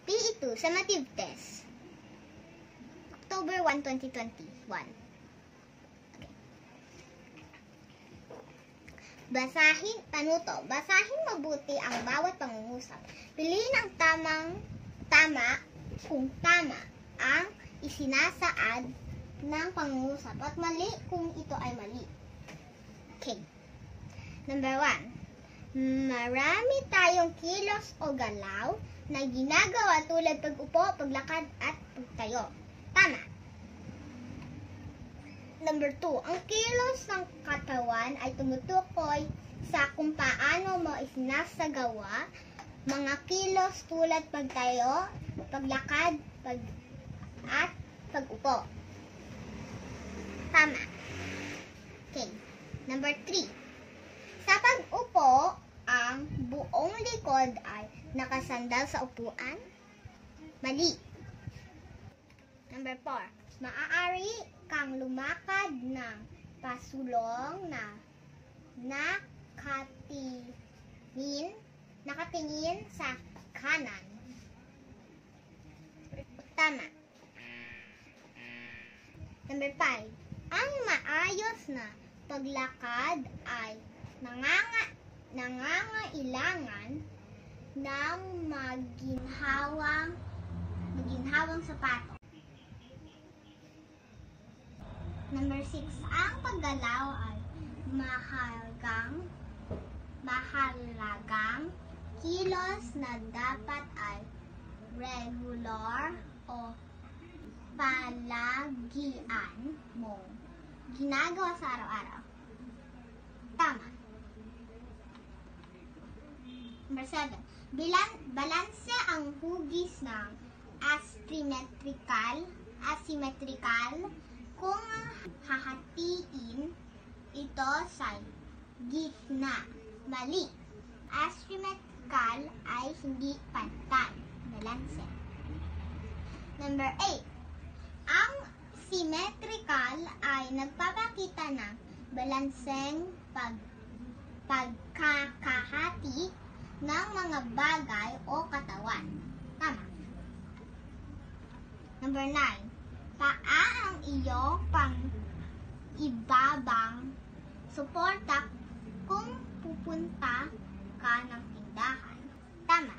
PE2 Summative Test. October 1, 2021. Okay. Basahin mabuti ang bawat pangungusap. Piliin ang tama kung tama ang isinasaad ng pangungusap at mali kung ito ay mali. Okay. Number 1. Marami tayong kilos o galaw na ginagawa tulad pag-upo, paglakad, at pagtayo. Tama. Number 2. Ang kilos ng katawan ay tumutukoy sa kung paano mo isinasagawa mga kilos tulad pagtayo, paglakad, at pag-upo. Tama. Okay. Number 3. Sa pag-upo, ang buong likod ay nakasandal sa upuan. Mali. Number 4. Maaari kang lumakad ng pasulong na nakatingin sa kanan. Tama. Number 5. Ang maayos na paglakad ay nangangailangan ng maginhawang sapatos. Number 6. Ang paggalaw ay mahalagang kilos na dapat ay regular o palagian mong ginagawa sa araw-araw. Tama. Number 7. Balanse ang hugis ng asymmetrical kung hahatiin ito sa gitna. Mali. Asymmetrical ay hindi pantay. Balanse. Number 8. Ang symmetrical ay nagpapakita ng balanseng pagkakahati ng mga bagay o katawan. Tama. Number 9. Paa ang iyong pang-ibabang suporta kung pupunta ka ng tindahan. Tama.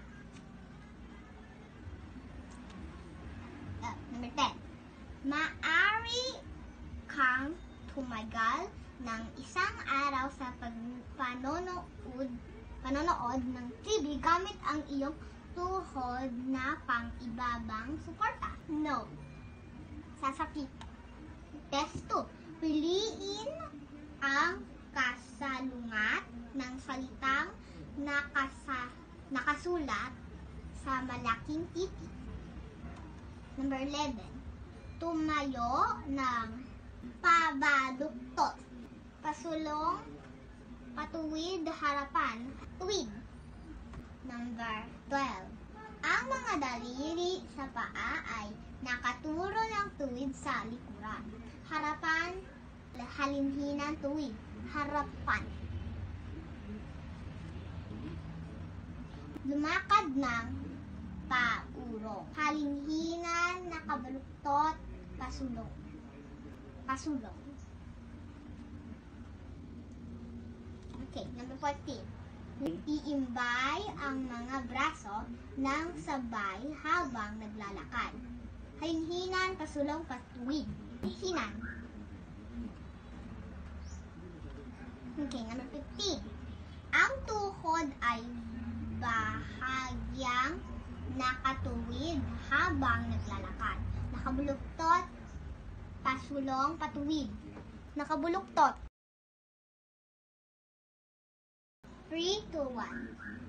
Number 10. Maaari kang tumagal ng isang araw sa panonood ng TV gamit ang iyong tuhod na pang-ibabang suporta. No. Sasakit. Test 2. Piliin ang kasalungat ng salitang nakasulat sa malaking titik. Number 11. Tumayo ng pabaluktot. Pasulong, patuwid, harapan, tuwid. Number 12. Ang mga daliri sa paa ay nakaturo ng tuwid sa likuran. Harapan, halinhinan, tuwid. Harapan. Lumakad ng paurong. Halinhinan, nakabaluktot, pasulong. Pasulong. Okay, number 14. Iimbay ang mga braso ng sabay habang naglalakad. Halinhinan, pasulong, patuwid. Hinan. Okay, number 15. Ang tuhod ay bahagyang nakatuwid habang naglalakad. Nakabuluktot, pasulong, patuwid. Nakabuluktot. 3, 2, 1.